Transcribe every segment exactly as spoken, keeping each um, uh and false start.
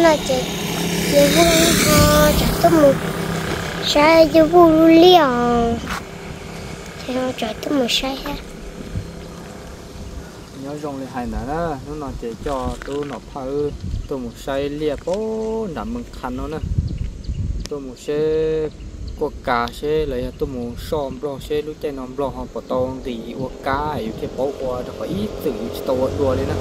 là chị chị vui ho chả tôi một sai chị vui liền thì nó chả tôi một sai ha nhớ rong lên hai nữa đó nó nói chỉ cho tôi nó phơi tôi một sai lia bố nằm mình khăn nó nè tôi một xe qua cá xe lấy tôi một xóm bò xe lúc chạy nằm bò họ bỏ tông thì qua cáอยู่ที่โป๊ะว่าจะไปอีตึงตัวตัวเลยนะ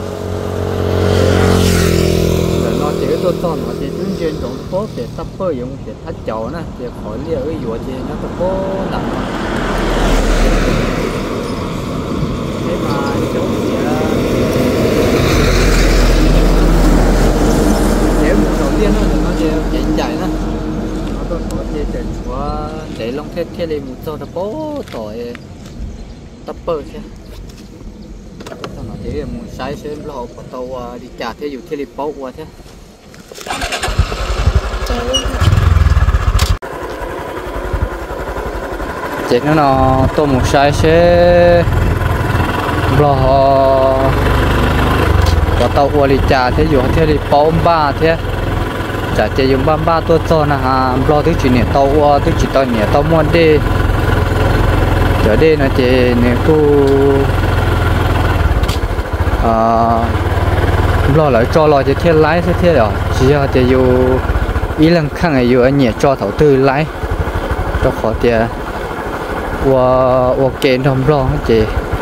แต่นอนเจอตัวต้นว่าจะจุนเจนตรงโป๊ะจะทับเปอร์อย่างจะทัดเจ้านะจะขอเรียกอยู่ว่าจะนักโป๊ะหนักไม่มาchỗเนี่ยเดี๋ยวđầu tiên nóจะใหญ่ๆนะtôi có thể để chúa để long thế thế này một giờ đã bố tỏi tập bơ chứ tôi nói thế một sai xem lo của tàu đi trả thế dù thế này bố qua thế chết nó nó tôi một sai sẽ lo của tàu qua đi trả thế dù thế này bố ba thế chả chỉ dùng ba ba tôi cho na ha lo thứ chỉ nè tàu qua thứ chỉ tàu nè tàu mua đi giờ đây là chỉ nè cô à lo lại cho lo chỉ thiết lái thế thế rồi chỉ là chỉ dùng ý lần khăn này dùng anh nhẹ cho thầu tư lái cho khó tiền qua qua kén đồng lo hết chị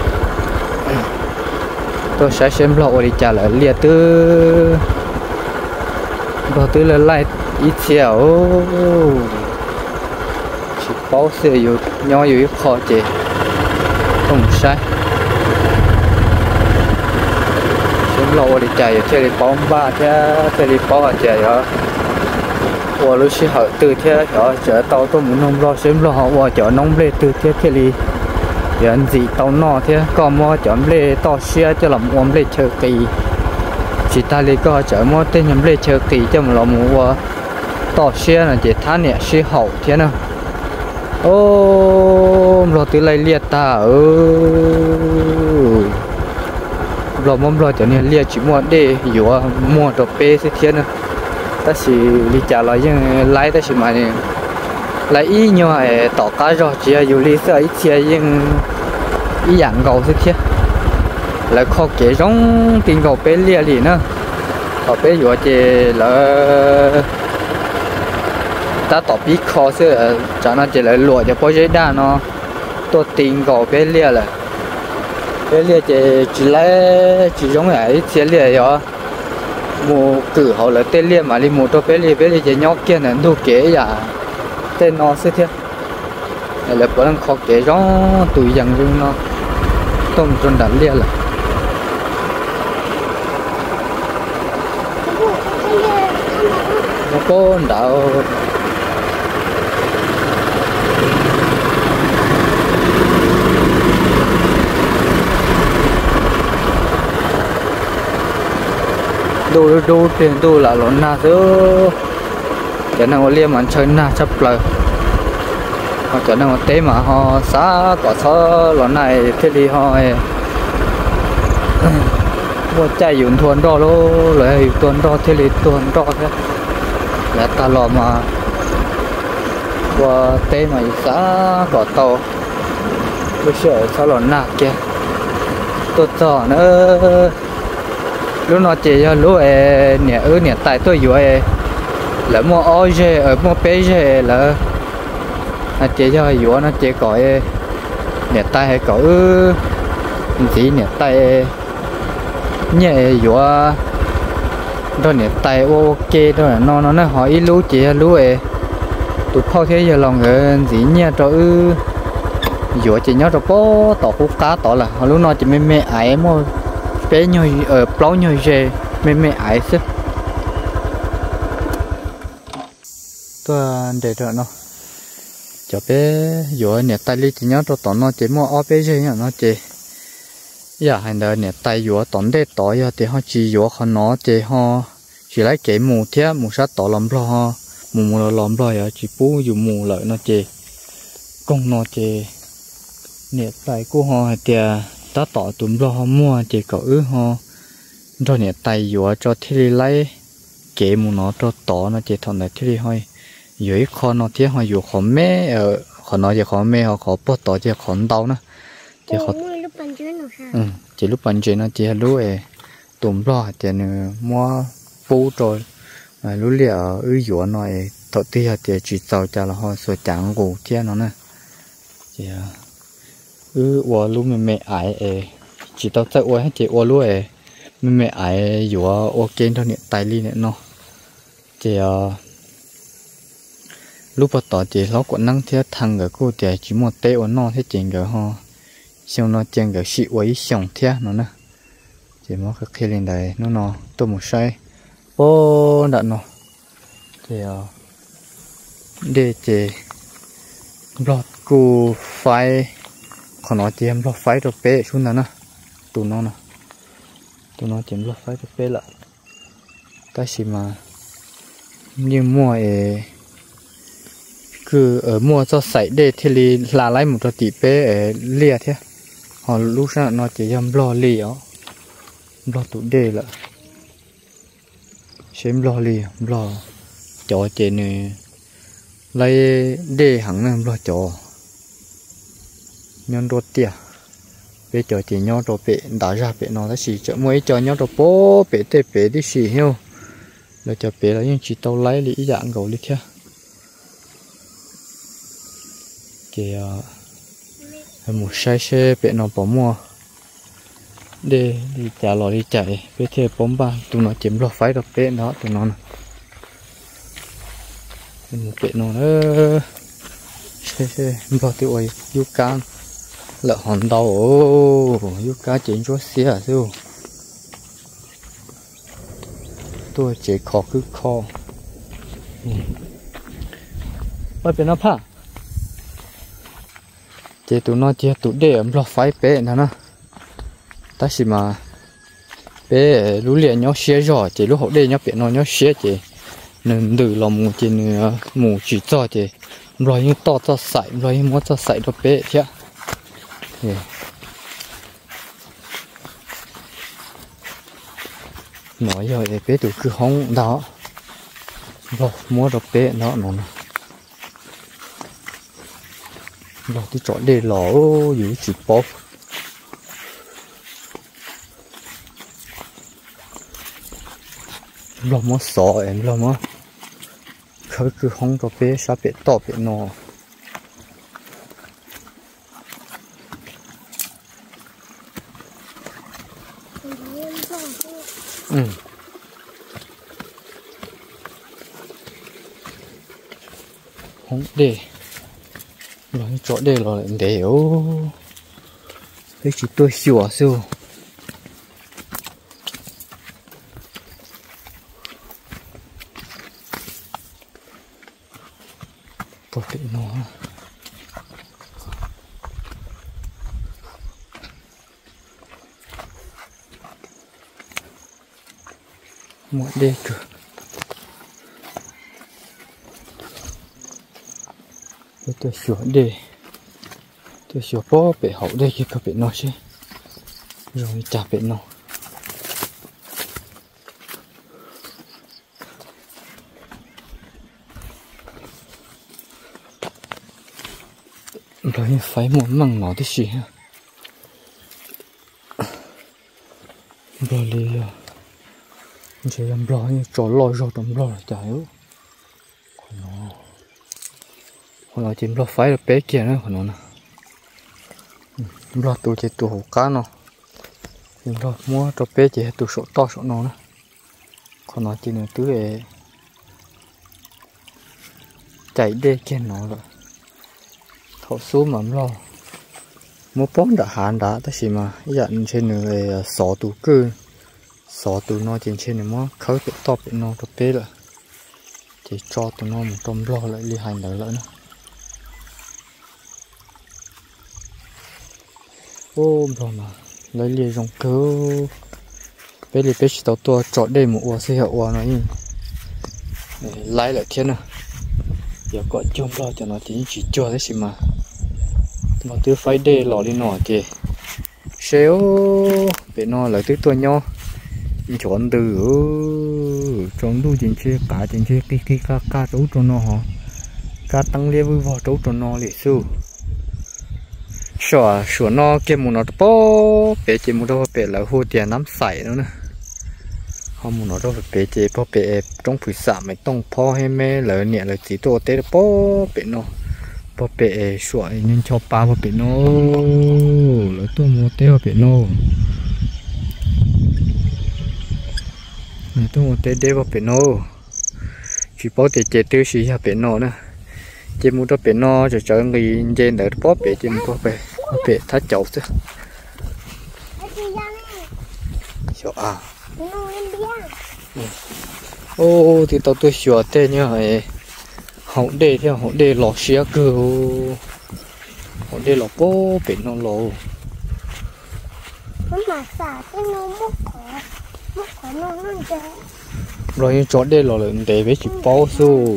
tôi sẽ xem lo đi trả lại liệt tư đầu tư là lại ít chiều chỉ bảo sử dụng nhỏ yếu khó chế không sai xem lâu đi chạy theo đi bóng ba theo theo đi bóng chạy đó qua lúc xí họ từ theo đó chở tàu tôi muốn nông lo xem lo họ qua chở nông lê từ theo theo đi giờ anh gì tàu nọ theo còn mua chở lê to xe cho làm ôm lê chờ kỳ chỉ ta lấy có chở mua tên nhầm lê chờ kỳ cho một lọ mua tỏ xe là chỉ thán nhẹ xe hậu thế nào ô lọ từ lấy liệt ta ơi lọ mắm lọ cho nên liệt chỉ mua để dùa mua đồ pe thế thế nào ta chỉ đi trả lại nhưng lái ta chỉ mà này lấy ý nhưng mà tỏ cá rồi chỉ là dù lý sợ ít xe nhưng ý dạng gầu thế thế lại khó kể giống tiền gầu bé lia gì nữa họ bé vừa chỉ là ta tỏ biết khó chứ cho nó chỉ là lụa cho có giấy đa nó tôi tiền gầu bé lia là bé lia chỉ chỉ lấy chỉ giống ấy chỉ lia rồi mua cử họ là tên lia mà đi mua tôi bé lia bé lia chỉ nhóc kia là đủ kế giả tên nó sẽ thế này là bọn khó kể giống tùy dần luôn nó tôm trôn đắn lia là nó có đạo đồ đồ tiền đồ là lon na thứ cái nào liêm ăn chơi na chấp lời họ cho nên tế mà họ xá có số lon này thế đi họ mua chạy dùng thuần đo lô lại tuần đo thế thì tuần đo thế là ta lò mà qua tế mà xã có tàu bây giờ sao lò nạc kia tôi cho nữa lúc nó chỉ cho lúc ấy nhẹ ư nhẹ tại tôi vừa là mua oi dê ở mua bé dê là nó chỉ cho vừa nó chỉ có nhẹ tay hay có gì nhẹ tay nhẹ vừa đó nhẹ tay ok đó là nó nó nó hỏi lú chỉ lú ấy tụi phao thế giờ lòng người gì nhẹ cho ư vừa chỉ nhớ cho bố tỏ cú cá tỏ là lúc nó chỉ mẹ mẹ ấy mua bé nhồi ở plau nhồi dê mẹ mẹ ấy chứ tôi để rồi nó cho bé vừa nhẹ tay đi chỉ nhớ cho tỏ nó chỉ mua ó bé dê nhá nó chỉ giờ hành đời nhẹ tay vừa tỏ để tỏ giờ thì họ chỉ vừa họ nó chỉ họ chỉ lấy cái mù thế mù sát tỏ lắm lo họ mù mù lắm lo giờ chỉ bú dùng mù lợi nó chỉ con nó chỉ nhẹ tay của họ thì ta tỏ tụm lo họ mua chỉ có ứ họ cho nhẹ tay vừa cho thế lấy kế mu nó cho tỏ nó chỉ thằng này thì hơi dưới kho nó thì hơiอยู่khó mẹ ở khó nó chỉ khó mẹ họ khó bớt tỏ chỉ khó đau nữa chỉ khó ừ chỉ lúc ban chơi nó chỉ lúc ấy tụm lo chỉ nữa muaปูrồi lúc liệu ở giữa nó thọ thì chỉ chỉ tàu cho là họ sửa chẳng ngủ che nó nè chỉ ừ và lúc mình mẹ ái ấy chỉ tao chạy qua hết chỉ qua lúc ấy mình mẹ ái giữa ok thôi nè tài li nè nó chỉ lúc bắt đầu chỉ nó còn năng thiết thằng cái cô chỉ chỉ một tê ở nó thế chuyện cái họ xong nó chuyện cái sự ấy xong thiết nó nè chỉ một cái khi lên đây nó nó tôi một say ô đã nó thì để chỉ lọt cu phai còn nó chỉ em lọt phai rồi bé xuống nào nè tụi nó nè tụi nó chỉ lọt phai rồi bé lại ta chỉ mà như mua ấy cứ ở mua cho sảy để thì là lấy một tỷ bé ở lia thế họ lúc sau nó chỉ em lo lia lo tụi đê lại xem lo lia lo cho chị này lấy đê hẳn em lo cho nhân đốt tiệt bây giờ chỉ nhau đồ bể đã ra bể nó đã xì chợ mới cho nhau đồ bố bể tê bể đi xì hiu là cho bể là những chỉ tàu lấy lý dạng gấu đi theo kìa một xe xe bể nó bỏ mua để đi trả lò đi chạy bể theo bóng ba tụi nó chiếm lo phái đập bể đó tụi nó một bể nó nữa xe xe bao tiêu ấy yêu can lợn hòn đầu ô yêu cá chuyện chúa xía à siêu tôi chỉ khó cứ khó ôi bên nó phá chỉ tụi nó chỉ tụi để em lo phải bé nữa nè ta chỉ mà bé lũ liền nhau xía rồi chỉ lúc họ để nhau bé nó nhau xía chỉ nên từ lòng chỉ mù chỉ cho chỉ rồi như to cho sải rồi như muốn cho sải cho bé chứ yeah. Nói rồi để bé tụi cứ hóng đó rồi mua được bé nó nó rồi tôi chọn để lỏ giữ chỉ bóp rồi mua sọ em rồi mua khơi cứ hóng cho bé sao bé to bé nó ừ không để rồi chỗ để rồi để ô cái chỉ tôi sửa siêu tôi bị nó mọi đê cửa tôi sửa đê tôi sửa bó bể hậu đây kia có bể nó chứ rồi trả bể nó rồi phải muốn măng nó thì gì ha rồi đi chỉ làm lo như trò lo rồi tầm lo chả yếu còn nó còn nó chỉ lo phải là bé kia nữa còn nó nè lo tụ chỉ tụ hổ cá nó lo mua cho bé chỉ tụ sổ to sổ nó nè còn nó chỉ nữa tứ để chạy đê kia nó rồi thọ số mà lo mua bón đã hạn đã tất gì mà dặn trên người sọ tụ cư sọ tụi nó trên trên này mà khơi bị to bị nó to bé rồi chỉ cho tụi nó một trăm lo lại đi hành đỡ lại nữa ô rồi mà lấy liền trong cơ bé liền bé chỉ tao tua chọn đây một ô xe ô nó như lấy lại thiên à giờ gọi chung lo cho nó chỉ chỉ cho thế gì mà nó cứ phải để lò đi nọ kì xéo bé nó lại tới tua nhau chọn từ trốn đu chính chế cá chính chế cái cái cá cá trấu trốn nó hả cá tăng lên với vỏ trấu trốn nó lệ su sủa sủa nó cái mù nó bó bé chỉ mù đó bé là hồ tiền nắm sảy nữa nè họ mù nó đó bé chỉ bó bé trong phơi sả mấy tông po hay mẹ lỡ nhẹ là chỉ tổ tết bó bé nó bó bé sủa nên cho ba bó bé nó lỡ tôi mua tết bó bé nó này tôi mua tết đấy bó bé nó chỉ bó tết tết tiêu xí bó bé nó nè chỉ mua đó bé nó rồi chờ người trên đỡ bó bé chỉ mua bé bé thắt chậu chứ chỗ à ô thì tao tôi sửa tên như vậy hậu đề theo hậu đề lò xía cơ hậu đề lò bó bé nó lò mà xả cái nó múc khó múc khó nó nó chơi rồi như chó đề lò lợn để với chỉ bó su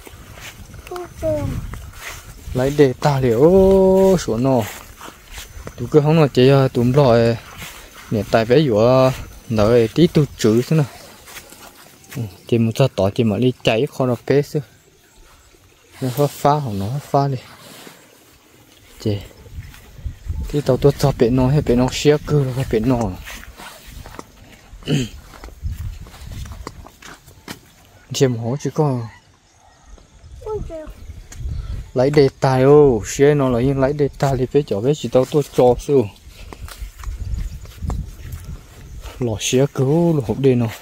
lấy để ta liệu xuống nó tụi cứ không nói chơi tụi rồi nè tại bé vừa nợ tí tu chữ thế nào chỉ một sao tỏ chỉ mà đi cháy khó nó bé xưa nó phá phá hoặc nó phá đi chị thì tàu tôi cho bé nó hay bé nó xé cơ rồi bé nó chìm hổ chỉ có lấy đề tài ô xe nó là những lấy đề tài thì phải cho bé chỉ tao tôi cho sư lò xe cứu lò hộp đề nó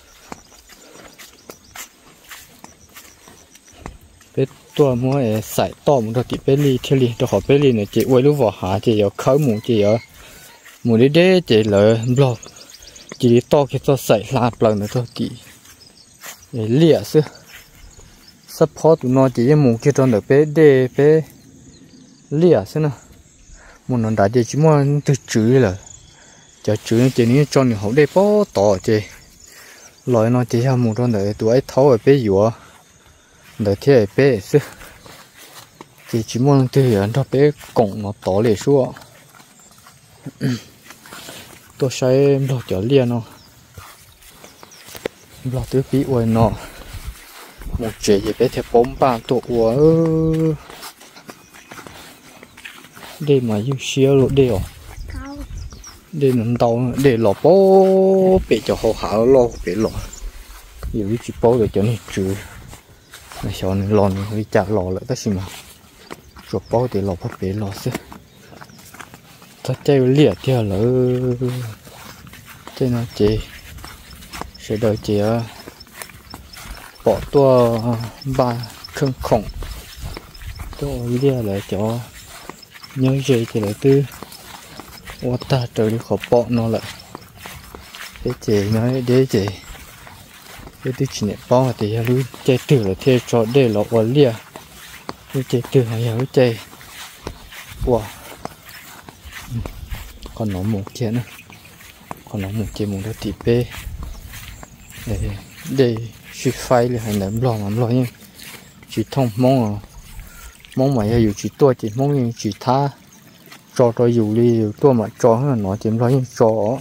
bé tôi mua sải to một đợt bé ly theo ly cho họ bé ly này chị quay lúc vào hạ chị ở khởi mù chị ở mù đi đế chị lỡ blog chị đi to cái to sải lạt lần nữa thôi chị để lìa sư support tụi nó chỉ một cái trong được bé đê bé lìa xem nào một nó đã chỉ muốn từ chữ là cho chữ chỉ ní cho những hậu đê bó tỏ chỉ loại nó chỉ là một trong được tụi ấy thấu ở bé dừa để thế bé chứ chỉ chỉ muốn từ hiện cho bé cổng nó tỏ lệ xuống tôi sẽ đọc cho liền nó đọc từ bí ơi nó một chuyện gì bé theo bốn ba tuổi ơ đây mà yêu xíu rồi đây à đây nó đau đây lọ bó bị cho họ hạ lo bị lọ nhiều cái chỉ bó để cho nó trừ này sau này lò này đi chặt lò lại tất mà chuột bó thì lọ bó bị lọ xí ta chơi liệt theo lỡ chơi nó chị sẽ đợi chị à bỏ tua ba khung khổng tôi lia lại cho nhớ gì thì lại tư qua ta trời đi khó bỏ nó lại để chị nói để chị để tôi chỉ nhận bỏ thì lui chơi từ là theo cho để lọ qua lia lui chơi từ hay là chơi wow còn nó một kia nữa còn nó một chơi một đôi tỉ bê để để chỉ phai là hành động lo làm lo nhưng chỉ thông mong à mong mà yêu chỉ tôi chỉ mong nhưng chỉ tha cho tôi dù đi tôi mà cho hơn nó chỉ lo nhưng cho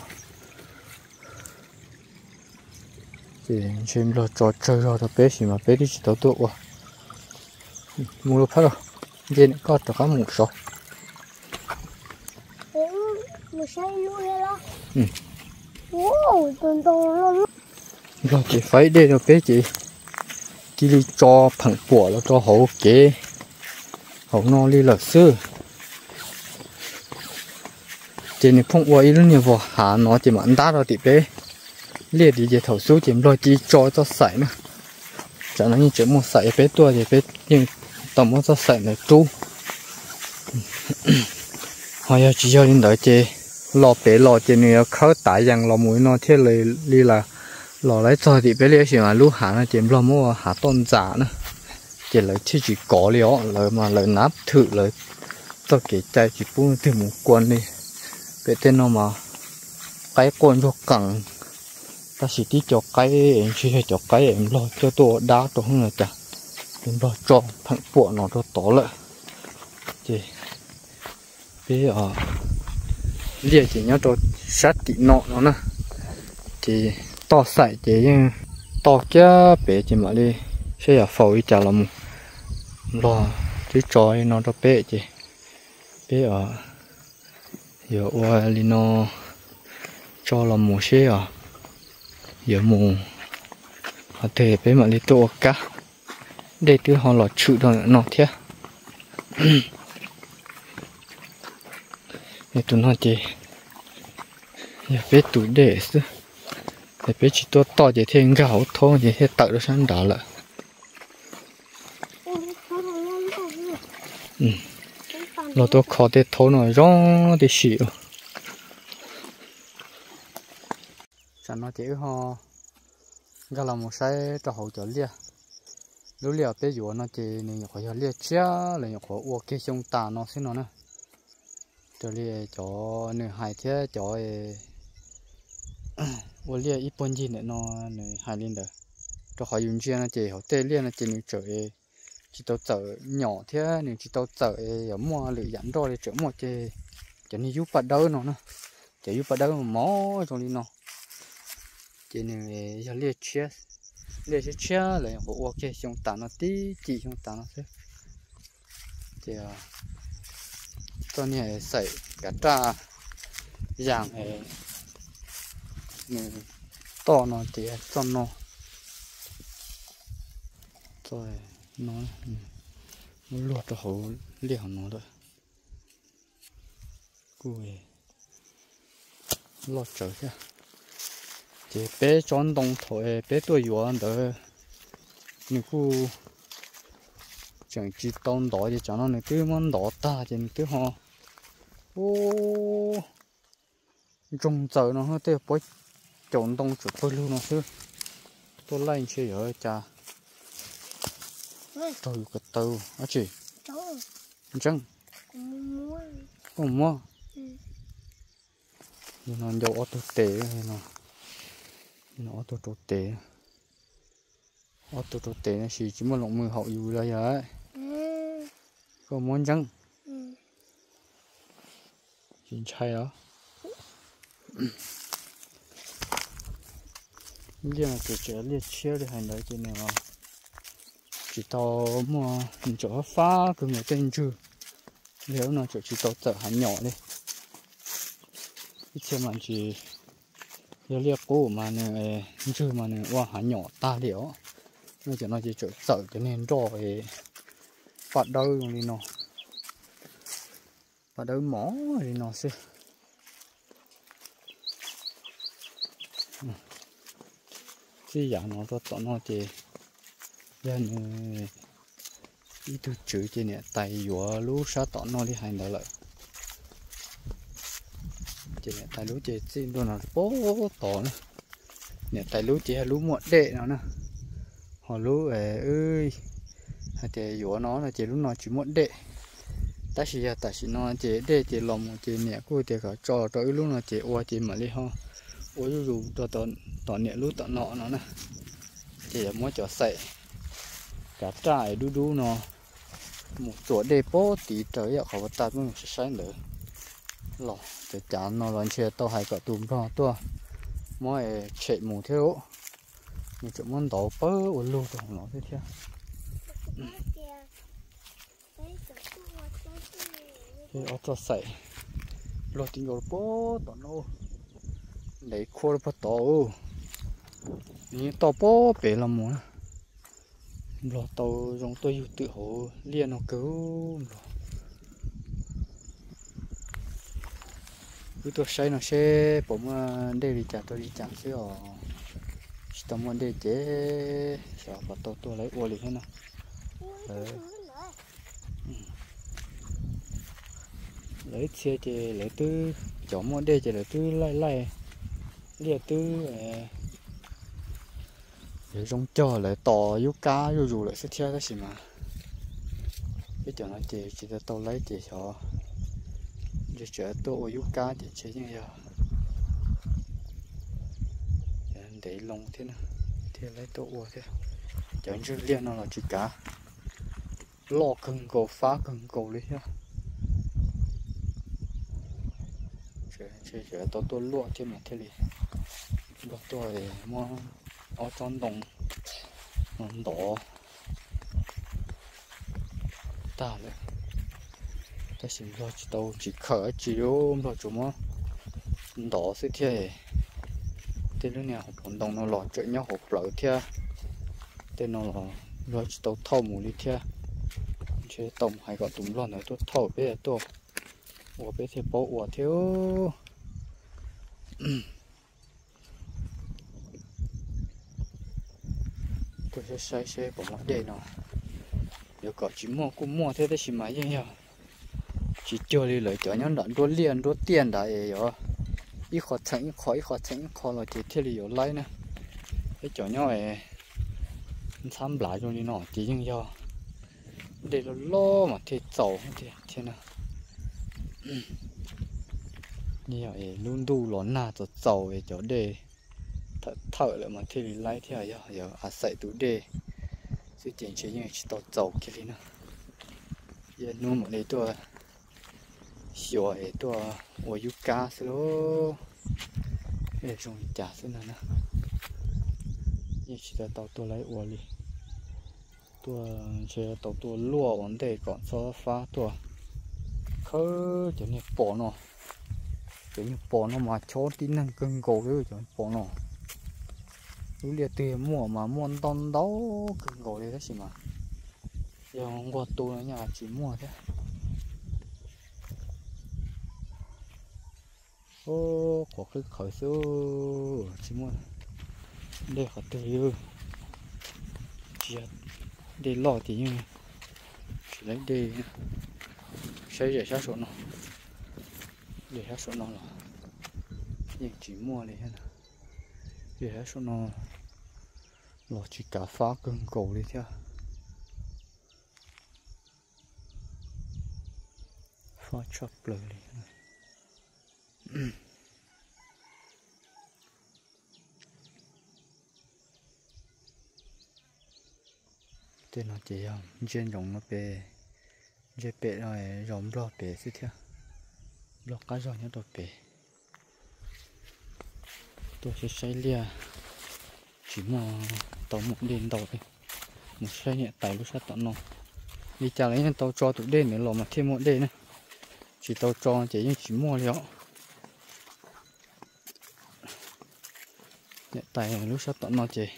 chỉ chỉ lo cho chơi rồi đó bé gì mà bé đi chỉ tao tôi quá mua được hết rồi giờ này có tất cả một số một sai luôn đó ừ wow toàn toàn luôn rồi chị phải đi rồi bé chị chỉ đi cho thằng của nó cho hậu kế hậu nó đi lợt sư chị này phong quay luôn nhiều vào hạ nó chỉ mà ăn đá rồi thì bé liệt đi về thầu số chỉ rồi chỉ cho cho sải nữa chẳng nói như chuyện một sải bé tua thì bé nhưng tầm một cho sải này tru họ giờ chỉ cho đến đợi chị lò bé lò chị này khơi tại rằng lò mũi nó thiết lời đi là lò lấy cho thì bé lấy mà lúc hạ nó chỉ lò mua hạ tôn giả nữa chỉ lấy chỉ chỉ có lió lời mà lời nắp thử lời tôi kể chạy chỉ buông từ một quân đi bé tên nó mà cái quân cho cẳng ta chỉ tí cho cái em chỉ hay cho cái em lo cho tôi đá tôi không là chả em lo cho thằng bộ nó cho to lại chị bé ở liệt chỉ nhớ cho sát tị nọ nó nè chị to sải chị to kia bé chỉ mà đi sẽ là phẫu ít chả làm lo chứ trôi nó đó bé chứ bé ở giờ qua li nó cho làm một xe à giờ mù có thể bé mà đi to cá để từ họ lọt chịu đó nó thế để tụi nó chỉ giờ bé tụi để chứ để bé chỉ to to chỉ thêm gạo thôi chỉ thêm tạo được sáng đó là ừ nó tôi khó để thấu nó rõ để xỉu chẳng nó chỉ họ ra là một sai cho hậu trợ lia lúc lia bé dùa nó chỉ nên khỏi lia chia là khỏi uo cái sông tà nó xin nó nè cho lia cho nửa hai thế cho uo lia ít bốn gì nữa nó nửa hai lên được cho khỏi dùng chia nó chỉ họ tê lia nó chỉ nửa trời chỉ tao chở nhỏ thế nên chỉ tao chở ở mua lưỡi dẫn rồi để chở một chơi cho nên giúp bắt đầu nó nè chỉ giúp bắt đầu mó trong đi nó chỉ nên giờ liệt chia liệt chia là bộ ok xong tán nó tí chỉ xong tán nó thế thì tôi này xài cả trà dạng này to nó thì cho nó rồi nó nó luộc cho hậu liệt nó rồi cùi lọt trở ra chỉ bé chọn đồng thôi bé tuổi nhỏ đó nếu cô chẳng chỉ tông đó thì cho nó này cứ món đó ta thì cứ họ ô trồng giờ nó hơi tê bớt chọn đồng chuột tôi luôn nó chứ tôi lấy chơi ở cha tôi cái tàu á chị chăng không mua nó dầu ô tô tệ nó nó ô tô tệ ô tô tệ nó chỉ chỉ một lòng mười hậu dù đây vậy có muốn chăng chính chạy đó giờ là kiểu chơi liệt chiêu để hành đấy cho nên là chỉ tao mua chỗ phá cứ người tên chưa nếu nó chỗ chỉ tao chở hành nhỏ đi chứ mà chỉ giờ liệt cũ mà này chưa mà này qua hành nhỏ ta liệu nó chỉ nó chỉ chỗ chở cho nên rồi bắt đầu đi nó bắt đầu mỏ thì nó sẽ cái giá nó cho tao nó thì giờ này ít thứ chữ trên này tay vừa lú sát tao nó đi hành đó lại trên này tay lú chỉ xin luôn là bố tao nữa nè tay lú chỉ lú muộn đệ nó nè họ lú ơi hay thì vừa nó là chỉ lú nó chỉ muộn đệ ta chỉ là ta chỉ nó chỉ đệ chỉ lòng chỉ nè cô thì cả trò tới lú nó chỉ qua chỉ mà đi ho ôi dù tao tao tao nè lú tao nọ nó nè chỉ là muốn cho sậy cả trại đu đu nó một chỗ để bố tí tới ở khỏi ta mới sẽ sáng nữa lọ để chán nó lần chia tao hay cả tùm cho tua mỗi chạy mù theo một chỗ món đỏ bơ uốn lù cho nó thế theo thì ở cho sậy lột tiếng gọi bố tao nó lấy khô nó tao như tao bố bể làm mù lọ tàu dùng tôi tự hổ liền nó cứu cứ tôi xây nó xe bỗng đây đi chả tôi đi chạm xe ở tao muốn để chế sao và tôi tôi lấy ô liền thế nào lấy xe thì lấy tư chỗ muốn đây thì lấy tư lại lại liền tư để trong chờ lại tỏ yếu cá yếu dù lại sẽ theo cái gì mà cái chỗ nó chỉ chỉ là tàu lấy chỉ cho chỉ chờ tàu yếu cá thì chế như vậy để lồng thế nào thì lấy tàu uo thế chẳng chứ liên nó là chỉ cá lò cần cầu phá cần cầu đi nhá chỉ chỉ chờ tàu tàu lụa thế mà thế này tàu tàu để mua ở trong đồng nó đỏ taเลยta xin lo chỉ tàu chỉ khởi chỉ ôm lo chúng nó đỏ sẽ thế tên lúc nào hộp đồng nó lọt chơi nhau hộp lợn thế tên nó là lo chỉ tàu thâu mù đi thế chế tổng hay gọi tụm lon này tôi thâu bây giờ tôi ủa bây giờ bỏ ủa thiếu tôi sẽ xây xây bỏ mặt đây nó giờ có chỉ mua cũng mua thế đấy chỉ máy vậy chỉ cho đi lấy cho nhau đoạn đua liền đua tiền đại rồi ít khó thành ít khó ít khó thành ít khó là chỉ thế là有lấy nè cái cho nhau ấy tham lại rồi đi nọ chỉ nhưng do để nó lo mà thì dầu thì thế nào như vậy luôn đủ lón nào cho dầu về chỗ đề thợ thợ lại mà thì lấy theo giờ giờ à xây tủ đề sự kiện chỉ như chỉ tàu dầu kia nữa giờ nuôi một cáiตัว小诶ตัว我有cá是咯诶容易假是呢呢也是在到ตัว来我里ตัวเชื่อตัวตัวรั่ววันเด็กก่อนโซฟาตัวเขาจะเนี่ยปอเนาะจะเนี่ยปอเนาะมาโชว์ที่นั่งกึ่งโกเลยจะปอเนาะรู้เรียกเตะมั่วมาม้วนตอนเดากึ่งโกเลยได้สิมายังกว่าตัวเนี่ยจีมั่วใช่โอ้ขอคือเขาสู้จีมั่วเด็กเขาเตะเยอะเจียดđể lò thì như chỉ lấy để xây để sát số nó để sát số nó là nhưng chỉ mua này hết để sát số nó lò chỉ cả phá cưng cổ đi theo phá chop lời đi tên nó chỉ trên giống nó bể trên bể rồi giống lò bể xí theo lò cá giò nhá đồ bể tôi sẽ xây lia chỉ mà tàu một đèn tàu đi một xây nhẹ tay lúc sát tận nó đi chả lấy tàu cho tụi đèn để lò mà thêm một đèn nữa chỉ tàu cho chỉ như chỉ mua liệu nhẹ tay lúc sát tận nó chỉ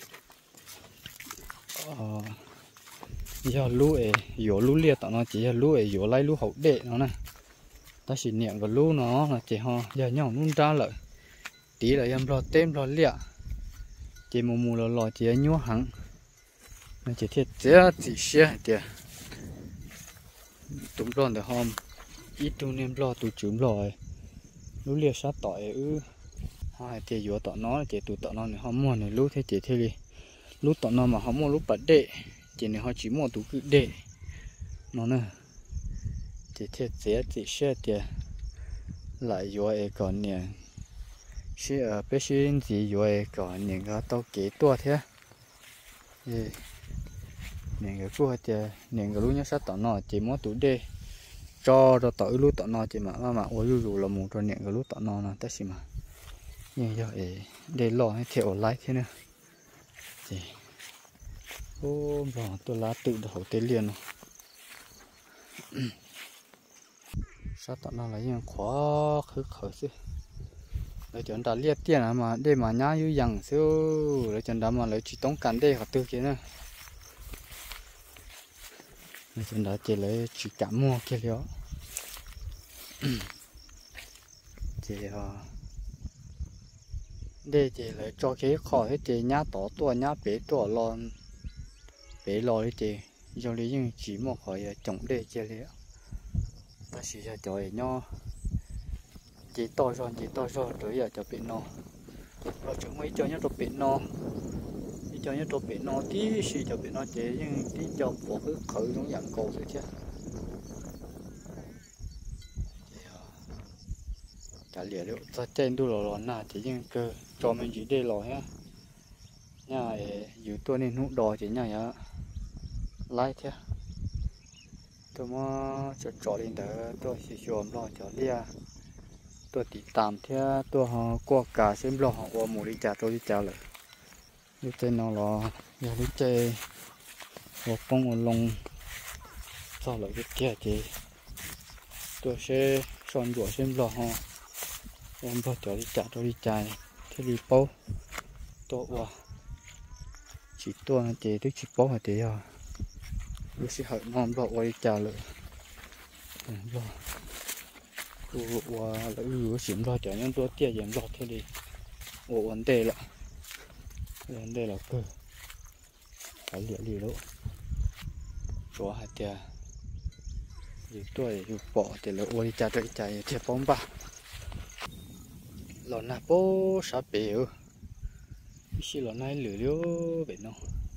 ờ giờ lúa ấy dỗ lúa liệt tao nó chỉ là lúa ấy dỗ lấy lúa hậu đệ nó này ta chỉ niệm vào lúa nó là chỉ ho giờ nhau luôn ra lợi tí là em lo tem lo liệt chỉ mù mù lo lo chỉ nhúa hẳn nó chỉ thiệt dễ chỉ xe tiền tụm lo để hôm ít tu nem lo tụi chửm rồi lúa liệt sát tỏi ư hai thì dỗ tao nó chỉ tụi tao nó này hôm mua này lúa thế chỉ thế đi lúa tao nó mà không mua lúa bát đệ chỉ này họ chỉ mua tủ cứ để nó nè chỉ thiết chế chỉ xe tiền lại rồi còn nè xe ở bên trên gì rồi còn nè cái tàu kế tua thế nè cái cua tiền nè cái lúa nhá sát tao nó chỉ mua tủ để cho cho tao lúa tao nó chỉ mà mà mà ôi dù là một cho nè cái lúa tao nó là tất gì mà như vậy để lo hay theo lại thế nữa thì ô bỏ tôi lá tự đổ tới liền rồi sao tao nó lấy những khó khứ khởi chứ lấy chuyện đã liệt tiền à mà để mà nhá như rằng siêu lấy chuyện đã mà lấy chỉ tống cản đây họ tư kia nữa lấy chuyện đã chỉ lấy chỉ cảm mua kia đó chỉ đây chỉ lấy cho cái khỏi hết chỉ nhá tỏ tua nhá bể tua lon bể lò đấy chị, do lý nhưng chỉ một khỏi trồng để chơi đấy, ta chỉ cho trời nho, chỉ to rồi chỉ to rồi rồi giờ cho bể nọ, rồi chúng mấy cho nhá cho bể nọ, đi cho nhá cho bể nọ tí chỉ cho bể nọ chị nhưng tí cho bộ cứ khởi giống dạng cổ thôi chứ, cả lìa liệu ta trên đu lò lò na chỉ nhưng cơ cho mình chỉ để lò ha, nhà dù tôi nên hút đò chỉ nhà ya lại thế tôi mà cho trò lên đó tôi sẽ chọn lo cho lia tôi tỉ tạm thế tôi họ qua cả xem lo họ qua mù đi chả tôi đi chả lại lúc chơi nó là giờ lúc chơi một con một lông sau lại cái kia thì tôi sẽ son rửa xem lò ho em bao giờ đi chả tôi đi chạy thế đi bao tôi qua chỉ tôi là chỉ tức chỉ bao hả thế à lúc sẽ hỏi ngon bao qua đi chả rồi lo qua là ừ xỉm lo chả nhưng tôi tiền giảm lọt thế đi ủa vấn đề là vấn đề là cơ phải liệu liệu đó chỗ hạt tiền dù tôi dù bỏ thì là ôi cha trời chạy thiệt bóng ba lò nà bố sắp bể xí lò này lửa liêu bể nó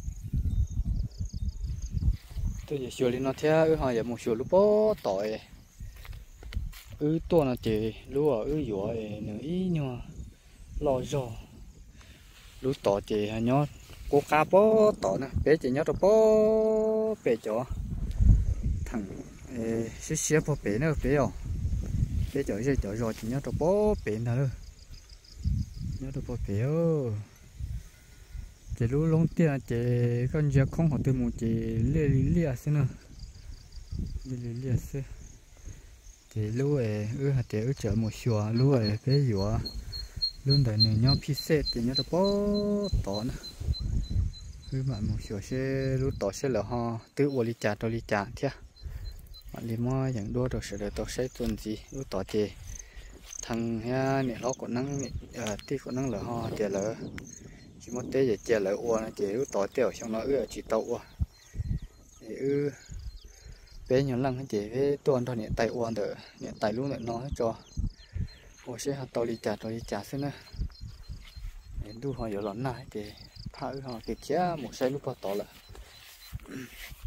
tôi giờ xua lên nó theo ư họ giờ một xua lúc bố tỏi ư to là chỉ lúc ở ư dọa nữa ý nhưng mà lo do lúc tỏi chỉ hay nhót cô cá bố tỏi nè bé chỉ nhót được bố bé chỗ thằng xí xí bố bé nữa bé không bé chỗ chơi chỗ rồi thì nhót được bố bé nữa nhót được bố bé ơ chỉ lúc lông tiền chỉ con giờ không có từ một chỉ lia lia xem nữa lia lia xem chỉ lúc ấy ư hạt để ư chở một xùa lúc ấy bé dọa luôn đợi này nhau phi xe thì nhớ được bó tỏ nữa cứ mà một số xe lúc tỏ xe là ho tự ô li chả tôi li chả thế mà li moอย่างđua rồi sẽ được tỏ xe tuần gì lúc tỏ thì thằng ha này nó còn năng à tí còn năng là ho thì là chỉ một té giờ chè là ô này chỉ lúc tỏ tiểu trong nó ư chỉ tàu thì ư bé nhiều lần chỉ với tuần thôi nhẹ tay ô được nhẹ tay lúc này nó cho ô xe hạt tàu li chả tôi li chả xem nữa đu họ giờ lợn này thì phá họ kịp chế một xe lúc bao to là